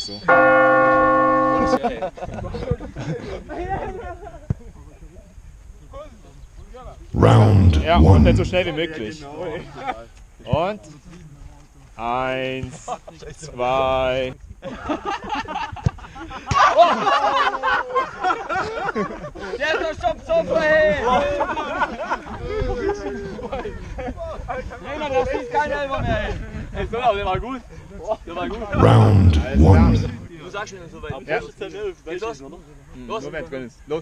so. Round Ja, und dann so one. schnell wie möglich. Und 1, 2. Der ist doch schon Zopfer, hey! Trainer, das ist kein Elfer mehr, ey! Ey, so, der war gut. Der war gut. Round one. Du sagst schon so weit. Ja. Geht los? Los. Nur wenn es drin ist. Los.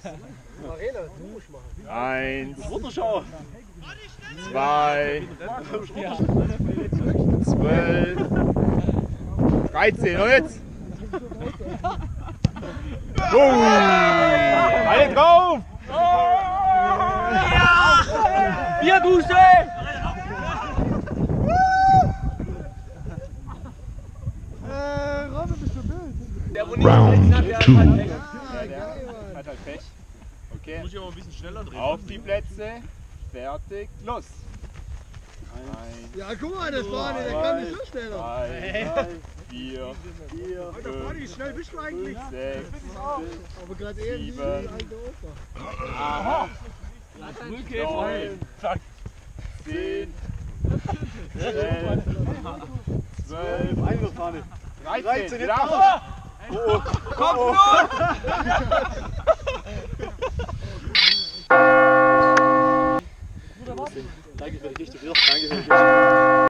1, 2, 12, 13. Und jetzt? Alle drauf! Bierdusche! Round two. Der hat halt Pech. Okay. Muss ich aber ein bisschen schneller drehen. Auf die Plätze. Fertig. Los. Ja, guck mal, das war der kann nicht so schneller. 3, 4, Alter, Freunde, wie schnell bist du eigentlich? 6, Aber gerade eben, wie 7, die alte Opa. 8, 9, 10, 11, 12, 13, wieder auf! Komm nur! Danke für die Geschichte. Danke für die Geschichte.